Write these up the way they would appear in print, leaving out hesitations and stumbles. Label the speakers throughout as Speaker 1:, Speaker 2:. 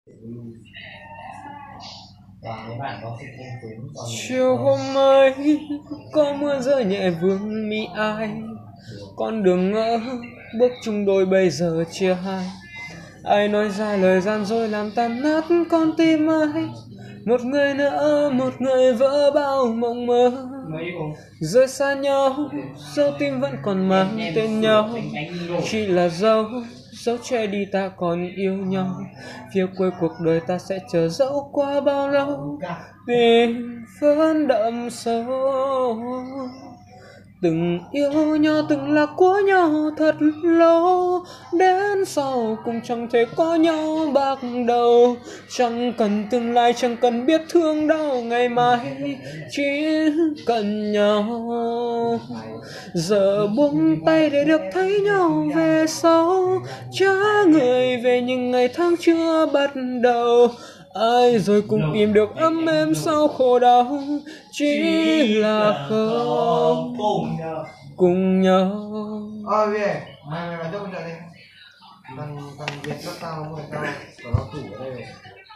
Speaker 1: Chiều hôm ấy có mưa rơi nhẹ vương mi ai, con đường ngỡ bước chung đôi bây giờ chia hai. Ai nói ra lời gian dối làm tan nát con tim ai, một người nỡ một người vỡ bao mộng mơ. Rời xa nhau dấu tim vẫn còn mang tên nhau, chỉ là dấu che đi ta còn yêu nhau. Phía cuối cuộc đời ta sẽ chờ dẫu qua bao lâu, tình vẫn đậm sâu. Từng yêu nhau từng là của nhau thật lâu, đến sau cùng chẳng thể có nhau bạc đầu. Chẳng cần tương lai, chẳng cần biết thương đau ngày mai, chỉ cần nhau. Giờ buông tay để được thấy nhau về sau, trả người về những ngày tháng chưa bắt đầu. Ai rồi cũng tìm được ấm êm sau khổ đau, chỉ là không cùng nhau.
Speaker 2: Về mày vào trong đây. Thằng Việt bắt tao không phải tao có nó thủ ở đây.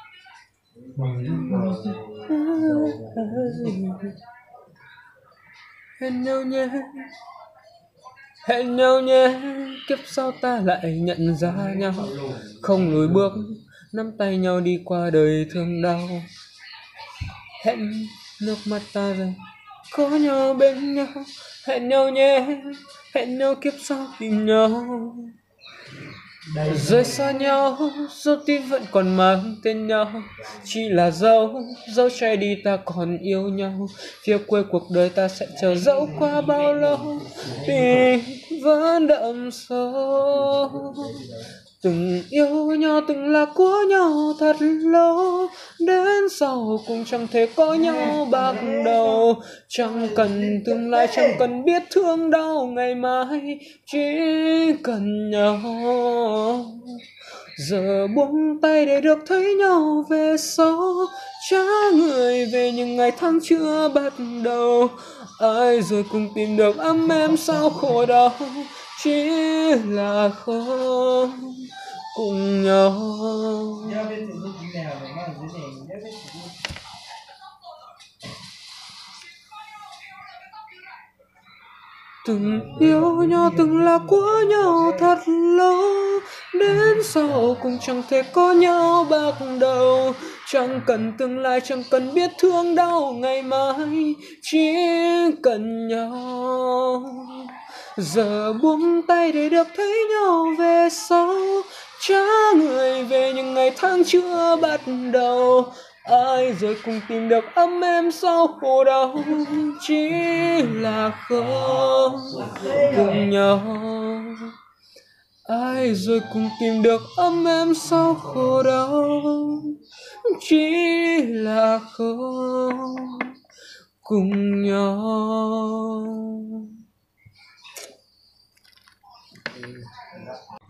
Speaker 1: Hẹn nhau nhé, kiếp sau ta lại nhận ra nhau, không lùi bước, nắm tay nhau đi qua đời thương đau. Hẹn nước mắt ta rằng có nhau bên nhau, hẹn nhau nhé, hẹn nhau kiếp sau tìm nhau. Rời xa nhau dấu tim vẫn còn mang tên nhau, chỉ là dấu che đi ta còn yêu nhau. Phía cuối cuộc đời ta sẽ chờ dẫu qua bao lâu, tình vẫn đậm sâu. Từng yêu nhau từng là của nhau thật lâu, đến sau cùng chẳng thể có nhau bạc đầu. Chẳng cần tương lai, chẳng cần biết thương đau ngày mai, chỉ cần nhau. Giờ buông tay để được thấy nhau về sau, trả người về những ngày tháng chưa bắt đầu. Ai rồi cùng tìm được ấm êm sau khổ đau, chỉ là không cùng nhau. Từng yêu nhau từng là của nhau thật lâu, đến sau cùng chẳng thể có nhau bạc đầu. Chẳng cần tương lai, chẳng cần biết thương đau ngày mai, chỉ cần nhau. Giờ buông tay để được thấy nhau về sau, trả người về những ngày tháng chưa bắt đầu. Ai rồi cùng tìm được ấm êm sau khổ đau, chỉ là không cùng nhau. Ai rồi cùng tìm được ấm êm sau khổ đau, chỉ là không cùng nhau.